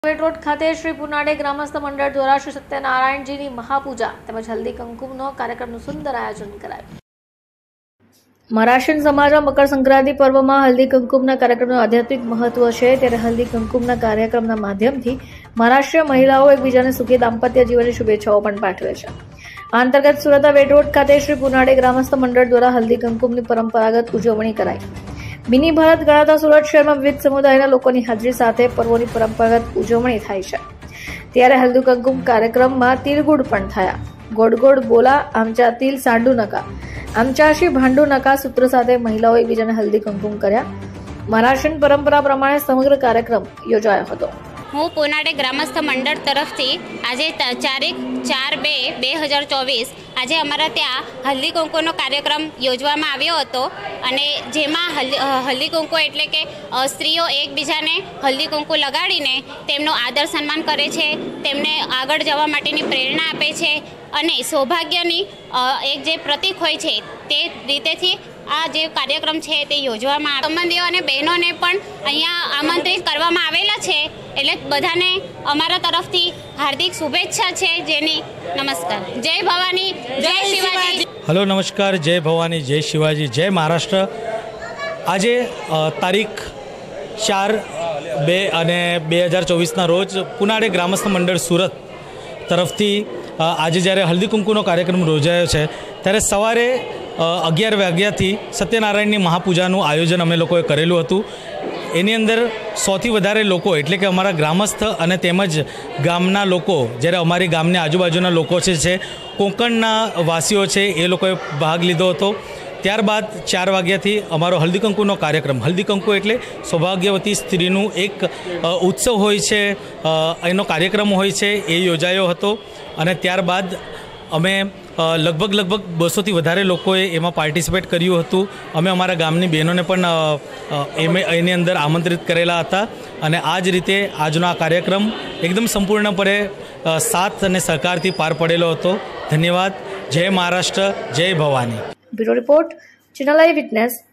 Road खाते श्री पुनाडे ग्रामस्थ मंडल द्वारा श्री सत्यनारायणजीनी महापूजा તેમજ હલ્દી કંકુમનો કાર્યક્રમનું સુંદર આયોજન કરાયું। મરાઠી સમાજમાં મકર સંક્રાંતિ પર્વમાં હલ્દી કંકુમના કાર્યક્રમનું આધ્યાત્મિક મહત્વ છે, ત્યારે હલ્દી કંકુમના કાર્યક્રમના માધ્યમથી મહારાષ્ટ્રીય મહિલાઓ એકબીજાને સુખી દાંપત્ય જીવનની શુભેચ્છાઓ પણ પાઠવે છે। આ અંતર્ગત સુરત વેટ રોડ ખાતે શ્રી પુનાડે ગ્રામસ્થ મંડળ દ્વારા હલ્દી કંકુમની પરંપરાગત ઉજવણી કરાઈ। मिनी भारत गणाता सूरत शहर में विविध समुदायना लोकोनी हाजरी साथे पर्वोनी परंपरागत उजवणी थाय छे। त्यारे हल्दी कंकुम कार्यक्रम में तिलगुड़ पण थया। गोड गोड बोला आमचा तिल सांडू नका, आमचाशी भांडू नका सूत्र साथे महिलाओं एकबीजाने हल्दी कंकुम कर्या। महाराष्ट्रीयन परंपरा प्रमाणे समग्र कार्यक्रम योजायो हतो। हूँ पुनाडे ग्रामस्थ मंडल तरफथी आज तारीख 4/2/2024 आज अमरा त्या हल्दी कुंकुनो कार्यक्रम योजवामां आव्यो हतो अने जेमां हल्दी कुंकु एटले के स्त्रीओ एकबीजाने हल्दी कुंकु लगाडीने तेमनो आदर सन्मान करे छे, तेमने आगळ जवा माटेनी प्रेरणा आपे छे अने सौभाग्यनी एक जे प्रतीक होय छे ते रीतेथी आ जे कार्यक्रम छे ते योजवामां आवे। संबंधीओ अने बहनोने पण अहींया आमंत्रित करवामां आवेला छे, एटले बधाने अमारा तरफथी हार्दिक शुभेच्छा छे। जेनी नमस्कार। जय भवानी, जय शिवाजी। हेलो नमस्कार, जय भवानी, जय शिवाजी, जय महाराष्ट्र। आज तारीख 4/2/2024 रोज पुनाडे ग्रामस्थ मंडल सूरत तरफथी आज जयरे हल्दी कुंकुनो कार्यक्रम योजायो छे त्यारे सवारे 11 वाग्याथी सत्यनारायणनी महापूजानुं आयोजन अमे लोकोए करेलुं हतुं। एनी अंदर 100 थी वधारे लोको एटले के अमारा ग्रामस्थ अने तेमज गामना लोको ज्यारे अमारी गामनी आजुबाजुना लोको छे कोंकणना वासीओ छे ए लोकोए भाग लीधो हतो। त्यारबाद 4 वाग्याथी अमारो हल्दी कंकुनो कार्यक्रम, हल्दी कंकु एटले सौभाग्यवती स्त्रीनुं एक उत्सव होय छे, एनो कार्यक्रम होय छे ए योजायो हतो। अने त्यारबाद अमे लगभग 200 थी वधारे लोकोए एमां पार्टिसिपेट कर्युं हतुं। अमे अमारा गामनी बहनोने पण एनी अंदर आमंत्रित करेला हता अने आ ज रीते आजनो आ कार्यक्रम एकदम संपूर्णपणे साथ अने सहकारथी पार पडेलो हतो। धन्यवाद। जय महाराष्ट्र, जय भवानी। ब्यूरो रिपोर्ट, चैनल आई विटनेस।